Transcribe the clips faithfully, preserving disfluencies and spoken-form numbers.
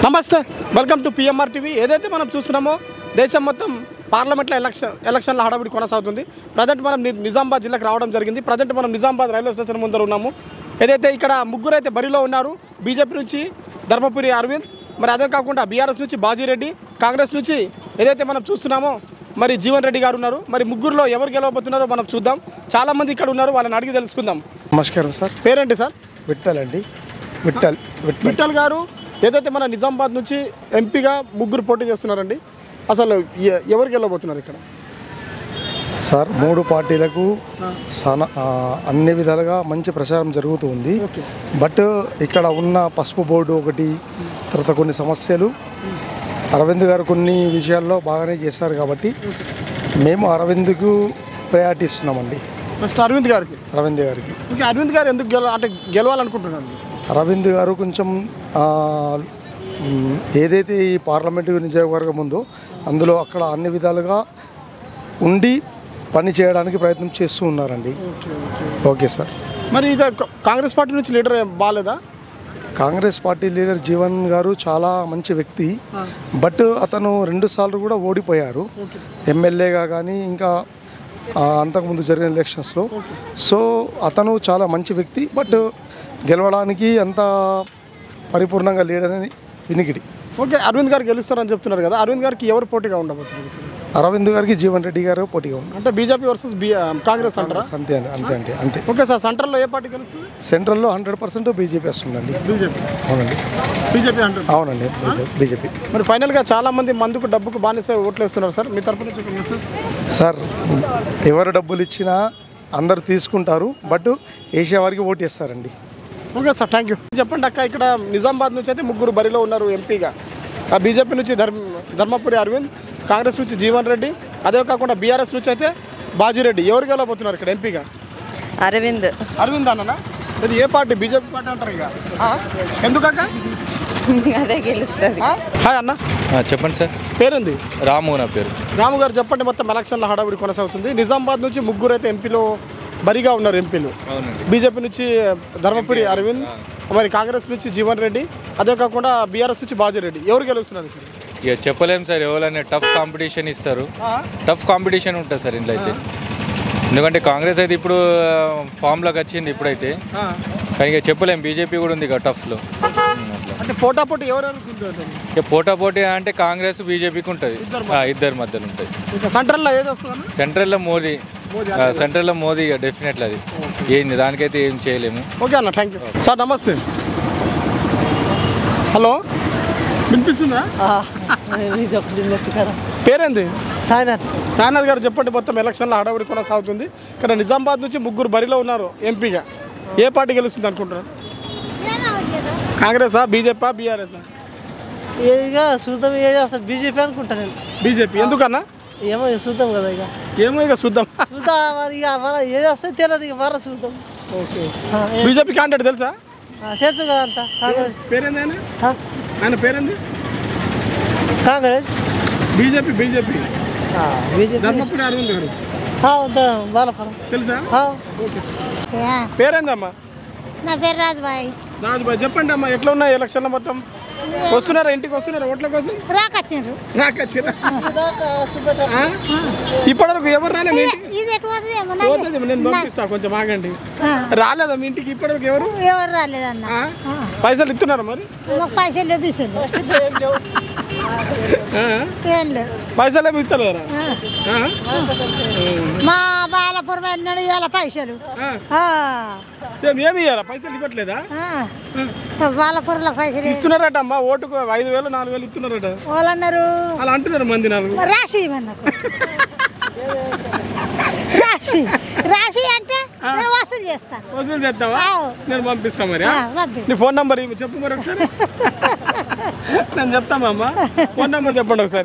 నమస్తే, welcome to PMR TV. ఏదైతే మనం చూస్తున్నామో దేశం మొత్తం పార్లమెంట్లో ఎలక్షన్ ఎలక్షన్ల హడావిడి కొనసాగుతుంది. ప్రజెంట్ మనం నిజామాబాద్ జిల్లాకు రావడం జరిగింది. ప్రజెంట్ మనం నిజామాబాద్ రైల్వే స్టేషన్ ముందర ఉన్నాము. ఏదైతే ఇక్కడ ముగ్గురు అయితే బరిలో ఉన్నారు. బీజేపీ నుంచి ధర్మపురి అరవింద్, మరి అదే కాకుండా బీఆర్ఎస్ నుంచి బాజీరెడ్డి, కాంగ్రెస్ నుంచి ఏదైతే మనం చూస్తున్నామో మరి జీవన్ రెడ్డి గారు ఉన్నారు. మరి ముగ్గురులో ఎవరు గెలవబోతున్నారో మనం చూద్దాం. చాలామంది ఇక్కడ ఉన్నారు, వాళ్ళని అడిగి తెలుసుకుందాం. నమస్కారం సార్. పేరేంటి సార్? విఠల్ అండి. విఠల్ విఠల్ గారు, ఏదైతే మన నిజామాబాద్ నుంచి ఎంపీగా ముగ్గురు పోటీ చేస్తున్నారండి. అసలు ఎవరు గెలవబోతున్నారు ఇక్కడ? సార్, మూడు పార్టీలకు సన అన్ని విధాలుగా మంచి ప్రచారం జరుగుతూ ఉంది. బట్ ఇక్కడ ఉన్న పసుపు బోర్డు ఒకటి, తర్వాత కొన్ని సమస్యలు, అరవింద్ గారు కొన్ని విషయాల్లో బాగానే చేస్తారు కాబట్టి మేము అరవింద్కు ప్రయారిటీ ఇస్తున్నామండి. ఫస్ట్ అరవింద్ గారికి అరవింద్ గారికి ఇంకా అరవింద్ గారు ఎందుకు గెల అంటే గెలవాలనుకుంటున్నారు? అరవింద్ గారు కొంచెం ఏదైతే ఈ పార్లమెంటు నియోజకవర్గం ఉందో అందులో అక్కడ అన్ని విధాలుగా ఉండి పని చేయడానికి ప్రయత్నం చేస్తూ ఉన్నారండి. Okay sir. మరి ఇది కాంగ్రెస్ పార్టీ నుంచి లీడర్ బాగాలేదా? కాంగ్రెస్ పార్టీ లీడర్ జీవన్ గారు చాలా మంచి వ్యక్తి. బట్ అతను రెండు సార్లు కూడా ఓడిపోయారు ఎమ్మెల్యేగా కానీ ఇంకా అంతకుముందు జరిగిన ఎలక్షన్స్లో. సో అతను చాలా మంచి వ్యక్తి, బట్ గెలవడానికి అంత పరిపూర్ణంగా లేడని వినికిడి. ఓకే, అరవింద్ గారు గెలుస్తారని చెప్తున్నారు కదా, అరవింద్ గారికి ఎవరు పోటీగా ఉండబోతున్నారు? అరవింద్ గారికి జీవన్ రెడ్డి గారు పోటీగా ఉన్నారు. అంటే బీజేపీ వర్సెస్ బీ కాంగ్రెస్ అంటారా? అంతే అంతే అండి అంతే. ఓకే సార్, సెంట్రల్లో ఏ పార్టీ గెలుస్తుంది? సెంట్రల్లో హండ్రెడ్ పర్సెంట్ బీజేపీ వస్తుందండి. బీజేపీ? అవునండి, బీజేపీ అంటే అవునండి బీజేపీ. మరి ఫైనల్గా చాలా మంది మందుకు డబ్బుకు బానిస ఓట్లు వేస్తున్నారు సార్, మీ తరపు నుంచి ఒక మెసేజ్? సార్, ఎవరు డబ్బులు ఇచ్చినా అందరు తీసుకుంటారు, బట్ ఏషియా వారికి ఓటు వేస్తారండి. Okay sir, thank you. చెప్పండి అక్క, ఇక్కడ నిజామాబాద్ నుంచి అయితే ముగ్గురు బరిలో ఉన్నారు ఎంపీగా. బీజేపీ నుంచి ధర్మ ధర్మపురి అరవింద్, కాంగ్రెస్ నుంచి జీవన్ రెడ్డి, అదే కాకుండా బీఆర్ఎస్ నుంచి అయితే బాజీరెడ్డి. ఎవరు గెలవబోతున్నారు ఇక్కడ ఎంపీగా? అరవింద్. అరవింద్ అన్న, ఇది ఏ పార్టీ? బీజేపీ పార్టీ అంటారు ఇక. ఎందుకక్క? అదే గెలుస్తుంది. హాయ్ అన్న. చెప్పండి సార్. పేరుంది? రాము నా పేరు. రాము గారు, చెప్పండి. మొత్తం ఎలక్షన్ల హడావిడి కొనసాగుతుంది. నిజామాబాద్ నుంచి ముగ్గురు అయితే ఎంపీలో బరిగా ఉన్నారు ఎంపీలు. బీజేపీ నుంచి ధర్మపురి అరవింద్, మరి కాంగ్రెస్ నుంచి జీవన్ రెడ్డి, అదే కాకుండా బీఆర్ఎస్ నుంచి బాజీరెడ్డి. ఎవరు గెలుస్తున్నారు? ఇక చెప్పలేము సార్, ఎవరైనా టఫ్ కాంపిటీషన్ ఇస్తారు. టఫ్ కాంపిటీషన్ ఉంటుంది సార్ ఇంట్లో అయితే. ఎందుకంటే కాంగ్రెస్ అయితే ఇప్పుడు ఫామ్లోకి వచ్చింది ఇప్పుడైతే, కానీ ఇక చెప్పలేము. బీజేపీ కూడా ఉంది ఇక టఫ్లో. అంటే పోటా పోటీ ఎవరు? ఇక పోటా పోటీ అంటే కాంగ్రెస్ బీజేపీకి ఉంటుంది, ఇద్దరి మధ్యలో ఉంటుంది. సెంట్రల్లో ఏది వస్తుంది? సెంట్రల్లో మోదీ. సెంట్రల్లో మోదీ ఇక డెఫినెట్లీ అది ఏంది, దానికైతే ఏం చేయలేము. ఓకే అన్న, థ్యాంక్ యూ సార్. నమస్తే. హలో, వినిపిస్తుందా? పేరేంది? సాయినాథ్. సాయినాథ్ గారు, చెప్పండి. మొత్తం ఎలక్షన్లో హడావిడి కొనసాగుతుంది. ఇక్కడ నిజామాబాద్ నుంచి ముగ్గురు బరిలో ఉన్నారు ఎంపీగా. ఏ పార్టీ గెలుస్తుంది అనుకుంటున్నారు? కాంగ్రెసా, బీజేపీ, బీఆర్ఎస్? ఇక చూద్దాం, ఏ చేస్తాం, బీజేపీ అనుకుంటా నేను. బీజేపీ ఎందుకన్నా? ఏమో ఇక చూద్దాం కదా, ఇక ఏమో ఇక చూద్దాం చూద్దాం. మరి ఇక మన ఏది వస్తే తెలియదు, ఇక మర చూద్దాం. ఓకే, బీజేపీ క్యాండిడేట్ తెలుసా? తెలుసు కదా అంతా. కాంగ్రెస్ పేరేంది ఆయన? ఆయన పేరేంది? Congress. BJP BJP BJP Dharmapuri Arvind గారు బాలపురం తెలుసా? ఓకే. పేరేందమ్మా? నా పేరు రాజుబాయ్. రాజుబాయ్, చెప్పండి అమ్మా, ఎట్లా ఉన్నాయి ఎలక్షన్లో? మొత్తం వస్తున్నారా ఇంటికి? వస్తున్నారా ఓట్ల కోసం? రాకొచ్చిండ్రు. రాకొచ్చిరా? ఇప్పటివరకు ఎవరు రాలేదు మీ ఇంటికి? ఇది ఎటు పోతుంది? పోతుంది, నేను పంపిస్తా, కొంచెం ఆగండి. రాలేదా మీ ఇంటికి ఇప్పటివరకు ఎవరు? ఎవరు రాలేదన్న. పైసలు ఇస్తున్నారా మరి? మాకు పైసలు లభిస్తుంది. ఏం లేదు, పైసలు ఏమి ఇస్తలేరా? మా బాలపురం అన్నాడు ఇవాళ పైసలు. ఏమి ఇయ్యారా? పైసలు ఇవ్వట్లేదా? బాలపురంలో పైసలు ఇస్తున్నారట అమ్మా, ఓటుకు ఐదు వేలు నాలుగు వేలు ఇస్తున్నారట. వాళ్ళు అన్నారు, అలా అంటున్నారు మంది. నాలుగు రాసి ఇవ్వన్నారు. రాసి రాసి అంటే నేను వసూలు చేస్తా. వసూలు చేస్తావా? నేను పంపిస్తా. మరి నీ ఫోన్ నెంబర్ చెప్పు మరి ఒకసారి. నేను చెప్తామమ్మా, ఫోన్ నెంబర్ చెప్పండి ఒకసారి.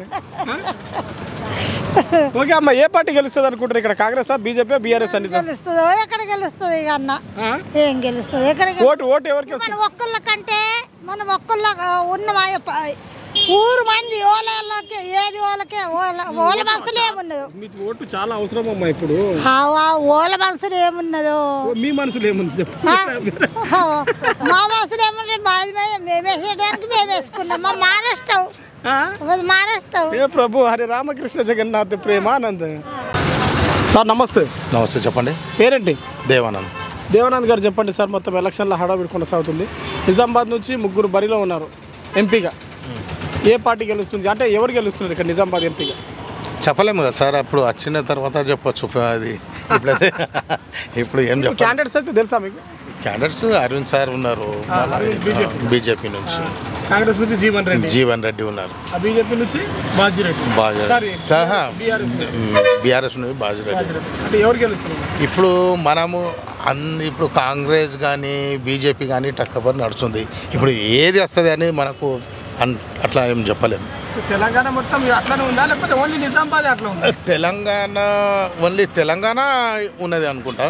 ఓకే అమ్మా, ఏ పార్టీ గెలుస్తుంది అనుకుంటారు ఇక్కడ? Congress, BJP, BRS? అని గెలుస్తుందో ఎక్కడ గెలుస్తుంది ఇక అన్న? ఏం గెలుస్తుంది? ఎక్కడ ఓటు ఓటు ఎవరికి? మన ఒక్కళ్ళ కంటే మనం ఒక్కళ్ళ ఉన్న ఊరు మంది ఓలకి ఏది ఓలకే ఓల ఓల మనసులు ఏమున్నదో మీకు ఓటు చాలా అవసరం అమ్మా ఇప్పుడు. ఆ ఓల మనసులు ఏమున్నదో మీ మనసులో ఏముంది చెప్పు. ఆ, ఆ, మా మనసులు ఏమున్నది మాది మే- మేము వేసేయడానికి మేము వేసుకున్నాం మా మహారాష్ట్ర ఆ? మహారాష్ట్ర ఏ ప్రభు హరి రామకృష్ణ జగన్నాథ్ ప్రేమానంద్. సార్ నమస్తే, నమస్తే, చెప్పండి. పేరేంటి? దేవానంద్. దేవానంద్ గారు చెప్పండి సార్. మొత్తం ఎలక్షన్ల హడావిడి కొనసాగుతుంది. నిజామాబాద్ నుంచి ముగ్గురు బరిలో ఉన్నారు ఎంపీగా. ఏ పార్టీ గెలుస్తుంది అంటే ఎవరు గెలుస్తున్నారు ఇక్కడ నిజామాబాద్ ఎంపీగా? చెప్పలేము కదా సార్, అప్పుడు వచ్చిన తర్వాత చెప్పొచ్చు. అది ఇప్పుడైతే ఇప్పుడు ఏం చెప్పాలి. క్యాండిడేట్స్ అయితే తెలుసా మీకు? క్యాండిడేట్స్ అరవింద్ సార్ ఉన్నారు, బీజేపీ నుంచి కాంగ్రెస్ నుంచి జీవన్ రెడ్డి, జీవన్ రెడ్డి ఉన్నారు, బీజేపీ నుంచి బాజీరెడ్డి, బాగా సారీ, బీఆర్ఎస్ బీఆర్ఎస్ నుంచి బాజిరెడ్డి. అంటే ఎవరు గెలుస్తున్నారు? ఇప్పుడు మనము అన్ ఇప్పుడు కాంగ్రెస్ కానీ బీజేపీ కానీ టక్కబడి నడుస్తుంది. ఇప్పుడు ఏది వస్తుంది అని మనకు అన్ అట్లా ఏం చెప్పలేము. తెలంగాణ మొత్తం అట్లానే ఉందా లేకపోతే ఓన్లీ నిజామాబాద్ అట్లా ఉందా? తెలంగాణ ఓన్లీ తెలంగాణ ఉన్నది అనుకుంటా.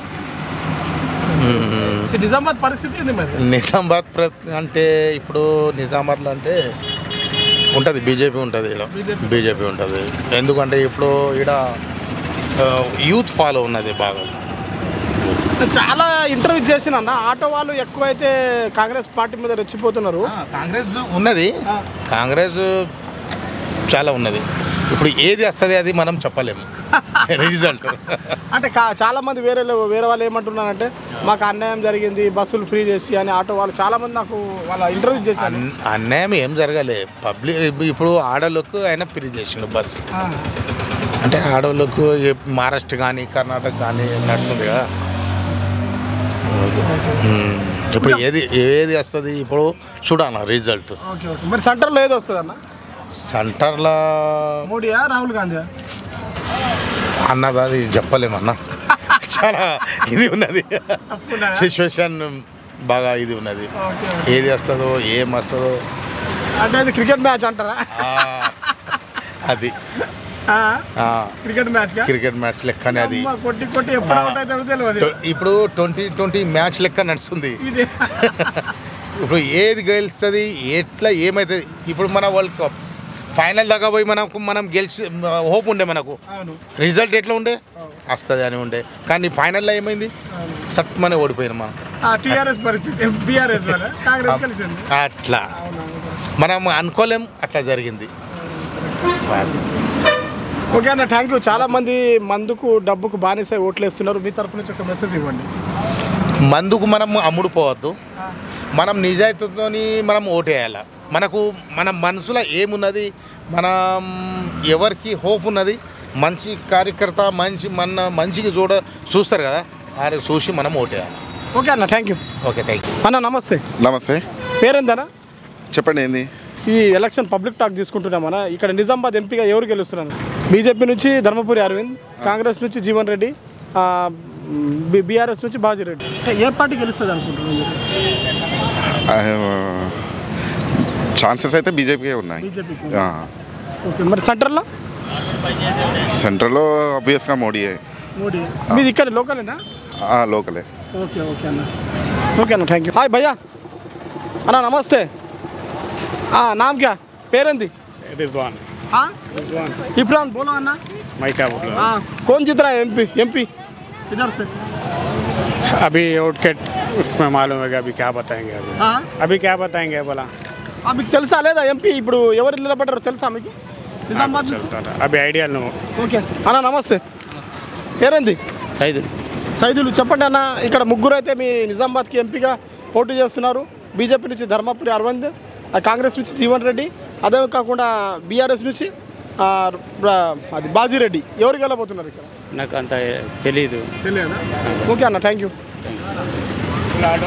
నిజామాబాద్ పరిస్థితి ఏంది మరి? నిజామాబాద్ ప్ర అంటే ఇప్పుడు నిజామాబాద్లో అంటే ఉంటుంది బీజేపీ ఉంటుంది, ఇక్కడ బీజేపీ ఉంటుంది. ఎందుకంటే ఇప్పుడు ఇక్కడ యూత్ ఫాలో ఉన్నది బాగా. చాలా ఇంటర్వ్యూ చేసిన అన్న, ఆటో వాళ్ళు ఎక్కువైతే కాంగ్రెస్ పార్టీ మీద రెచ్చిపోతున్నారు. కాంగ్రెస్ ఉన్నది, కాంగ్రెస్ చాలా ఉన్నది. ఇప్పుడు ఏది వస్తుంది అది మనం చెప్పలేము రిజల్ట్. అంటే కా- చాలా మంది వేరే వేరే వాళ్ళు ఏమంటున్నారంటే మాకు అన్యాయం జరిగింది బస్సులు ఫ్రీ చేసి అని ఆటో వాళ్ళు చాలా మంది నాకు వాళ్ళ ఇంటర్వ్యూ చేశాను. అన్- అన్యాయం ఏం జరగాలి. పబ్లిక్ ఇప్పుడు ఆడోళ్ళకు ఆయన ఫ్రీ చేసిండు బస్. అంటే ఆడోళ్ళకు ఏ- మహారాష్ట్ర కానీ కర్ణాటక కానీ నడుస్తుంది కదా. ఉమ్. ఇప్పుడు ఏది ఏది వస్తుంది ఇప్పుడు చూడాలి రిజల్ట్. ఓకే ఓకే మరి సెంటర్లో ఏది వస్తుంది అన్న? సెంటర్లో మోడీయా రాహుల్ గాంధీ? అన్నది అది చెప్పలేమన్న, చాలా ఇది ఉన్నది సిచ్యువేషన్, బాగా ఇది ఉన్నది. ఏది వస్తుందో ఏం వస్తుందో అంటే అది క్రికెట్ మ్యాచ్ అంటారా? ఆ, అది ఆ, క్రికెట్ మ్యాచ్ క్రికెట్ మ్యాచ్ లెక్కనే అది. కొట్టి కొట్టి ఎప్పుడు అవుట్ అవుతారో తెలియదు. ఇప్పుడు ట్వంటీ ట్వంటీ మ్యాచ్ లెక్క నడుస్తుంది. ఇది ఇప్పుడు ఏది గెలుస్తుంది ఎట్లా ఏమవుతుంది. ఇప్పుడు మన వరల్డ్ కప్ ఫైనల్ దాకా పోయి మనకు మనం గెలిచి హోప్ ఉండే, మనకు అవును రిజల్ట్ ఎట్లా ఉండే వస్తుంది అని ఉండే. కానీ ఫైనల్లో ఏమైంది, సట్ మన ఓడిపోయినాం మనం. టీఆర్ఎస్ పరిస్థితి బీఆర్ఎస్ వల్ల కాంగ్రెస్ కలిసింది. అట్లా మనం అనుకోలేం, అట్లా జరిగింది. ఓకే అన్న, థ్యాంక్ యూ. చాలా మంది మందుకు డబ్బుకు బానిసై ఓట్లు వేస్తున్నారు. మీ తరపు నుంచి ఒక మెసేజ్ ఇవ్వండి. మందుకు మనం అమ్ముడుపోవద్దు, మనం నిజాయితీతో మనం ఓటేయాలి. మనకు మన మనసులో ఏమున్నది, మనం ఎవరికి హోప్ ఉన్నది, మంచి కార్యకర్త మంచి మన మంచికి చూడ చూస్తారు కదా, అది చూసి మనం ఓటేయాలి. ఓకే అన్న, thank you. Okay, thank you అన్న. నమస్తే, నమస్తే, పేరేందన్నా? చెప్పండి. ఏంది ఈ ఎలక్షన్ పబ్లిక్ టాక్ తీసుకుంటున్నామన్నా. ఇక్కడ నిజామాబాద్ ఎంపీగా ఎవరు గెలుస్తున్నారు? బీజేపీ నుంచి ధర్మపురి అరవింద్, కాంగ్రెస్ నుంచి జీవన్ రెడ్డి, బీఆర్ఎస్ నుంచి బాజిరెడ్డి. ఏ పార్టీ గెలుస్తుంది అనుకుంటున్నారు? ఛాన్సెస్ అయితే బీజేపీకే ఉన్నాయి. బీజేపీకి. ఆ. ఓకే, మరి సెంటర్లో? సెంట్రల్లో ఆబ్వియస్గా మోడీ. మోడీ. మీది ఇక్కడ లోకలేనా? లోకలే. ఓకే ఓకే అన్న, ఓకే అన్న, థ్యాంక్ యూ. హాయ్ భయ్యా. అన్న నమస్తే. नाम क्या? पेरेंदी रिजवान। हाँ इमरान बोलो अन्ना। मैं क्या बोल रहा हाँ कौन जीत रहा है एमपी? एमपी इधर से अभी वोट के उसमें मालूम है अभी क्या बताएंगे अभी हाँ अभी क्या बताएंगे बोला మీకు తెలుసా లేదా ఎంపీ ఇప్పుడు ఎవరు నిలబడ్డారో తెలుసా మీకు? నిజామాబాద్ నుంచి? అవి ఐడియా నువ్వు. ఓకే అన్న నమస్తే. పేరేంది? సైదులు. సైదులు చెప్పండి అన్న. ఇక్కడ ముగ్గురు అయితే మీ నిజామాబాద్కి ఎంపీగా పోటీ చేస్తున్నారు. బీజేపీ నుంచి ధర్మపురి అరవింద్, కాంగ్రెస్ నుంచి జీవన్ రెడ్డి, అదే కాకుండా బీఆర్ఎస్ నుంచి అది బాజిరెడ్డి. ఎవరు గెలబోతున్నారు ఇక్కడ? నాకు అంత తెలియదు. తెలియదా? ఓకే అన్న, థ్యాంక్ యూ.